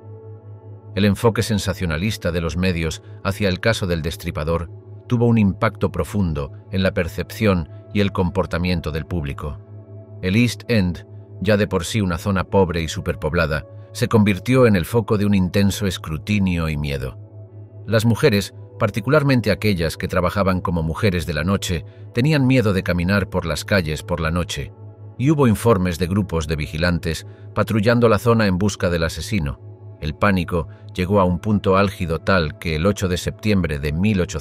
El enfoque sensacionalista de los medios hacia el caso del Destripador tuvo un impacto profundo en la percepción y el comportamiento del público. El East End ya de por sí una zona pobre y superpoblada, se convirtió en el foco de un intenso escrutinio y miedo. Las mujeres, particularmente aquellas que trabajaban como mujeres de la noche, tenían miedo de caminar por las calles por la noche, y hubo informes de grupos de vigilantes patrullando la zona en busca del asesino. El pánico llegó a un punto álgido tal que el 8 de septiembre de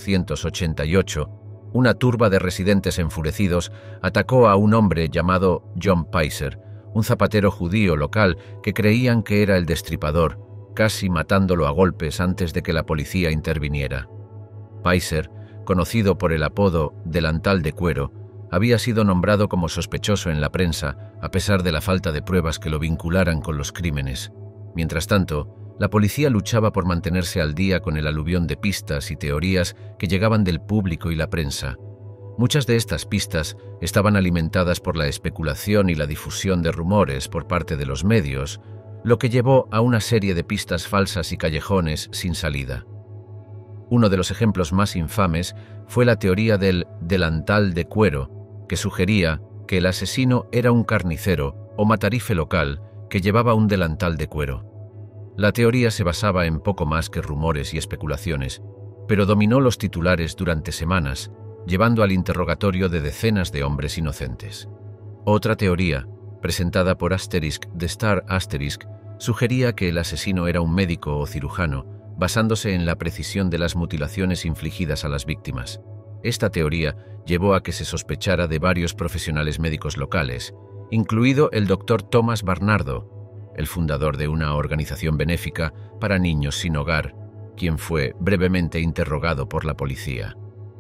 1888, una turba de residentes enfurecidos atacó a un hombre llamado John Pizer, un zapatero judío local que creían que era el destripador, casi matándolo a golpes antes de que la policía interviniera. Pizer, conocido por el apodo Delantal de Cuero, había sido nombrado como sospechoso en la prensa a pesar de la falta de pruebas que lo vincularan con los crímenes. Mientras tanto, la policía luchaba por mantenerse al día con el aluvión de pistas y teorías que llegaban del público y la prensa. Muchas de estas pistas estaban alimentadas por la especulación y la difusión de rumores por parte de los medios, lo que llevó a una serie de pistas falsas y callejones sin salida. Uno de los ejemplos más infames fue la teoría del delantal de cuero, que sugería que el asesino era un carnicero o matarife local que llevaba un delantal de cuero. La teoría se basaba en poco más que rumores y especulaciones, pero dominó los titulares durante semanas, llevando al interrogatorio de decenas de hombres inocentes. Otra teoría, presentada por Asterisk de Star Asterisk, sugería que el asesino era un médico o cirujano, basándose en la precisión de las mutilaciones infligidas a las víctimas. Esta teoría llevó a que se sospechara de varios profesionales médicos locales, incluido el Dr. Thomas Barnardo, el fundador de una organización benéfica para niños sin hogar, quien fue brevemente interrogado por la policía.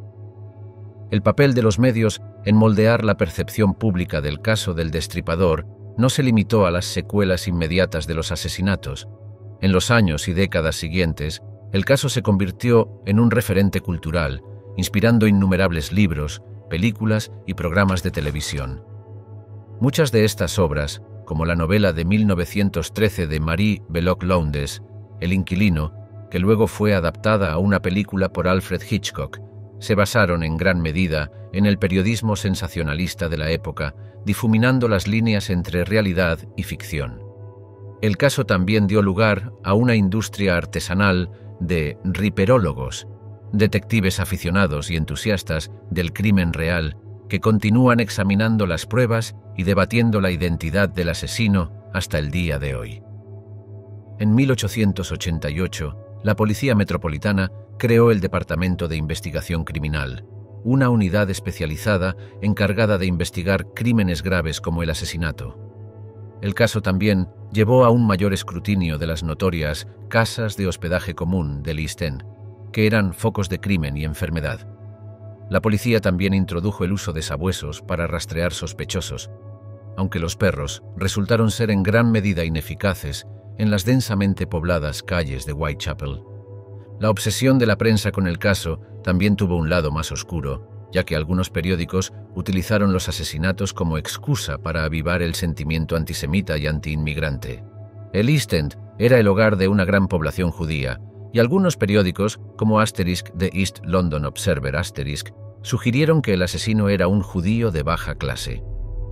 El papel de los medios en moldear la percepción pública del caso del destripador no se limitó a las secuelas inmediatas de los asesinatos. En los años y décadas siguientes, el caso se convirtió en un referente cultural, inspirando innumerables libros, películas y programas de televisión. Muchas de estas obras, como la novela de 1913 de Marie Belloc Lowndes, El inquilino, que luego fue adaptada a una película por Alfred Hitchcock, se basaron en gran medida en el periodismo sensacionalista de la época, difuminando las líneas entre realidad y ficción. El caso también dio lugar a una industria artesanal de riperólogos, detectives aficionados y entusiastas del crimen real que continúan examinando las pruebas y debatiendo la identidad del asesino hasta el día de hoy. En 1888, la Policía Metropolitana creó el Departamento de Investigación Criminal, una unidad especializada encargada de investigar crímenes graves como el asesinato. El caso también llevó a un mayor escrutinio de las notorias casas de hospedaje común del East End, que eran focos de crimen y enfermedad. La policía también introdujo el uso de sabuesos para rastrear sospechosos, aunque los perros resultaron ser en gran medida ineficaces en las densamente pobladas calles de Whitechapel. La obsesión de la prensa con el caso también tuvo un lado más oscuro, ya que algunos periódicos utilizaron los asesinatos como excusa para avivar el sentimiento antisemita y antiinmigrante. El East End era el hogar de una gran población judía, y algunos periódicos, como Asterisk de East London Observer Asterisk, sugirieron que el asesino era un judío de baja clase.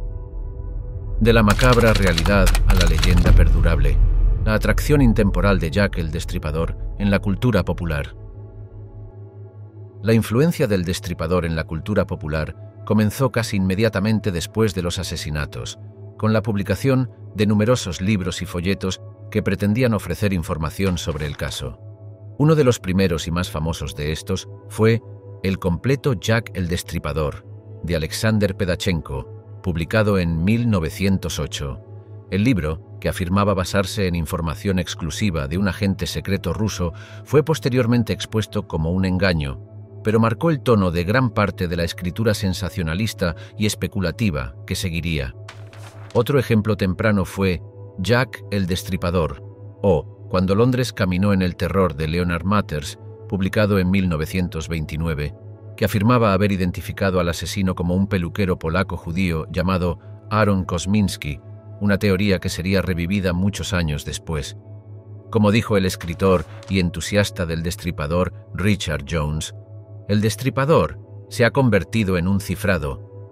De la macabra realidad a la leyenda perdurable, la atracción intemporal de Jack el Destripador en la cultura popular. La influencia del Destripador en la cultura popular comenzó casi inmediatamente después de los asesinatos, con la publicación de numerosos libros y folletos que pretendían ofrecer información sobre el caso. Uno de los primeros y más famosos de estos fue El completo Jack el Destripador, de Alexander Pedachenko, publicado en 1908. El libro, que afirmaba basarse en información exclusiva de un agente secreto ruso, fue posteriormente expuesto como un engaño, pero marcó el tono de gran parte de la escritura sensacionalista y especulativa que seguiría. Otro ejemplo temprano fue Jack el Destripador, o Cuando Londres caminó en el terror, de Leonard Matters, publicado en 1929, que afirmaba haber identificado al asesino como un peluquero polaco judío llamado Aaron Kosminski, una teoría que sería revivida muchos años después. Como dijo el escritor y entusiasta del Destripador Richard Jones, el Destripador se ha convertido en un cifrado,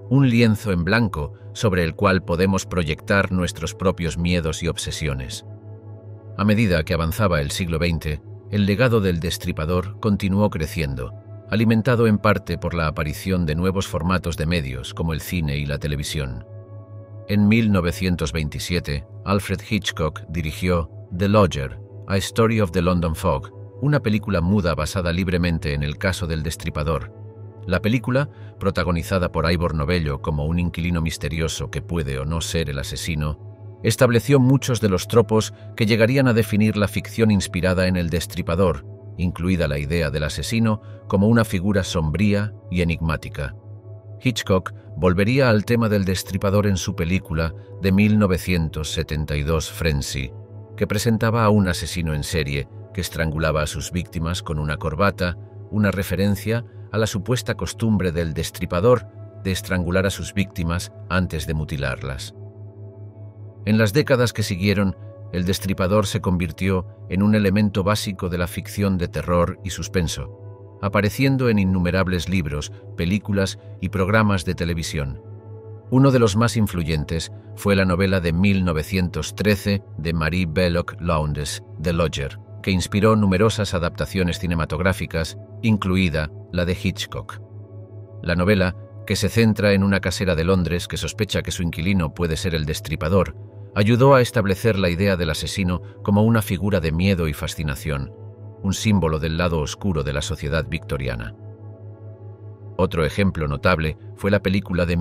un lienzo en blanco sobre el cual podemos proyectar nuestros propios miedos y obsesiones. A medida que avanzaba el siglo XX, el legado del Destripador continuó creciendo, alimentado en parte por la aparición de nuevos formatos de medios como el cine y la televisión. En 1927, Alfred Hitchcock dirigió The Lodger, A Story of the London Fog, una película muda basada libremente en el caso del Destripador. La película, protagonizada por Ivor Novello como un inquilino misterioso que puede o no ser el asesino, estableció muchos de los tropos que llegarían a definir la ficción inspirada en el Destripador, incluida la idea del asesino como una figura sombría y enigmática. Hitchcock volvería al tema del Destripador en su película de 1972 Frenzy, que presentaba a un asesino en serie que estrangulaba a sus víctimas con una corbata, una referencia a la supuesta costumbre del Destripador de estrangular a sus víctimas antes de mutilarlas. En las décadas que siguieron, el Destripador se convirtió en un elemento básico de la ficción de terror y suspenso, apareciendo en innumerables libros, películas y programas de televisión. Uno de los más influyentes fue la novela de 1913 de Marie Belloc Lowndes, The Lodger, que inspiró numerosas adaptaciones cinematográficas, incluida la de Hitchcock. La novela, que se centra en una casera de Londres que sospecha que su inquilino puede ser el Destripador, ayudó a establecer la idea del asesino como una figura de miedo y fascinación, un símbolo del lado oscuro de la sociedad victoriana. Otro ejemplo notable fue la película de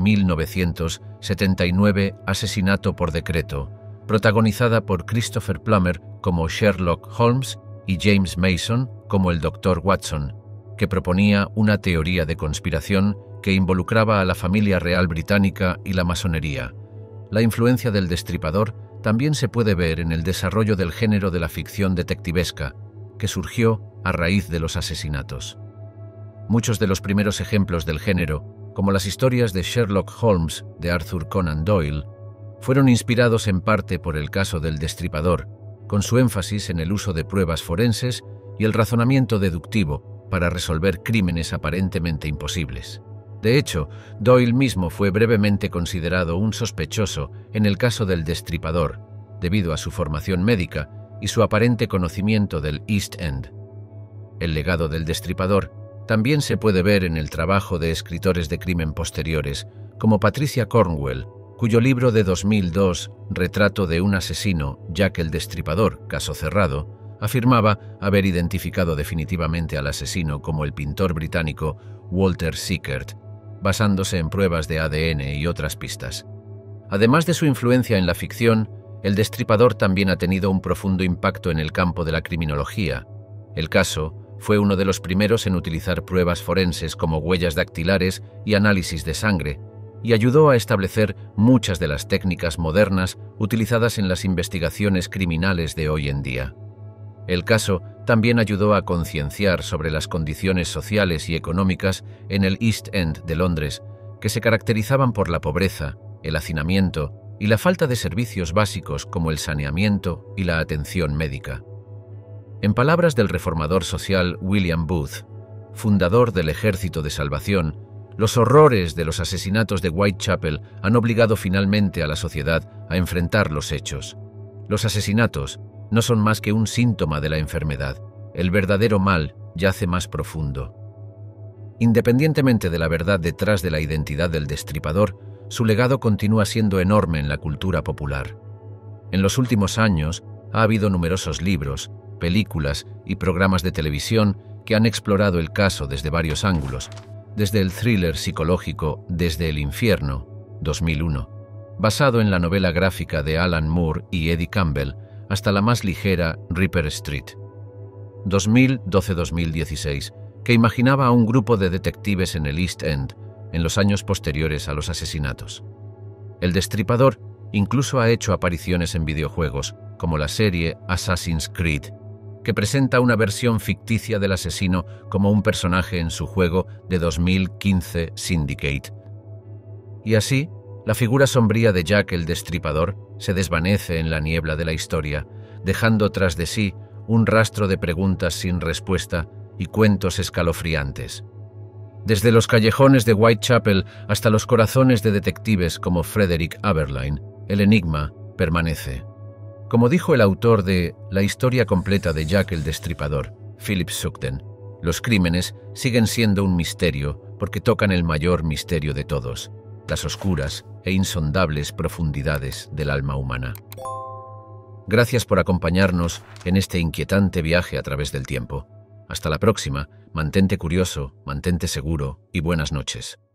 1979 Asesinato por decreto, protagonizada por Christopher Plummer como Sherlock Holmes y James Mason como el Dr. Watson, que proponía una teoría de conspiración que involucraba a la familia real británica y la masonería. La influencia del Destripador también se puede ver en el desarrollo del género de la ficción detectivesca, que surgió a raíz de los asesinatos. Muchos de los primeros ejemplos del género, como las historias de Sherlock Holmes de Arthur Conan Doyle, fueron inspirados en parte por el caso del Destripador, con su énfasis en el uso de pruebas forenses y el razonamiento deductivo para resolver crímenes aparentemente imposibles. De hecho, Doyle mismo fue brevemente considerado un sospechoso en el caso del Destripador, debido a su formación médica y su aparente conocimiento del East End. El legado del Destripador también se puede ver en el trabajo de escritores de crimen posteriores, como Patricia Cornwell, cuyo libro de 2002, Retrato de un asesino, Jack el Destripador, caso cerrado, afirmaba haber identificado definitivamente al asesino como el pintor británico Walter Sickert, basándose en pruebas de ADN y otras pistas. Además de su influencia en la ficción, el Destripador también ha tenido un profundo impacto en el campo de la criminología. El caso fue uno de los primeros en utilizar pruebas forenses como huellas dactilares y análisis de sangre, y ayudó a establecer muchas de las técnicas modernas utilizadas en las investigaciones criminales de hoy en día. El caso también ayudó a concienciar sobre las condiciones sociales y económicas en el East End de Londres, que se caracterizaban por la pobreza, el hacinamiento y la falta de servicios básicos como el saneamiento y la atención médica. En palabras del reformador social William Booth, fundador del Ejército de Salvación, los horrores de los asesinatos de Whitechapel han obligado finalmente a la sociedad a enfrentar los hechos. Los asesinatos no son más que un síntoma de la enfermedad. El verdadero mal yace más profundo. Independientemente de la verdad detrás de la identidad del Destripador, su legado continúa siendo enorme en la cultura popular. En los últimos años ha habido numerosos libros, películas y programas de televisión que han explorado el caso desde varios ángulos, desde el thriller psicológico Desde el infierno, 2001, basado en la novela gráfica de Alan Moore y Eddie Campbell, hasta la más ligera Ripper Street, 2012-2016, que imaginaba a un grupo de detectives en el East End en los años posteriores a los asesinatos. El Destripador incluso ha hecho apariciones en videojuegos, como la serie Assassin's Creed, que presenta una versión ficticia del asesino como un personaje en su juego de 2015 Syndicate. Y así, la figura sombría de Jack el Destripador se desvanece en la niebla de la historia, dejando tras de sí un rastro de preguntas sin respuesta y cuentos escalofriantes. Desde los callejones de Whitechapel hasta los corazones de detectives como Frederick Aberline, el enigma permanece. Como dijo el autor de La historia completa de Jack el Destripador, Philip Sugden, los crímenes siguen siendo un misterio porque tocan el mayor misterio de todos, las oscuras e insondables profundidades del alma humana. Gracias por acompañarnos en este inquietante viaje a través del tiempo. Hasta la próxima, mantente curioso, mantente seguro y buenas noches.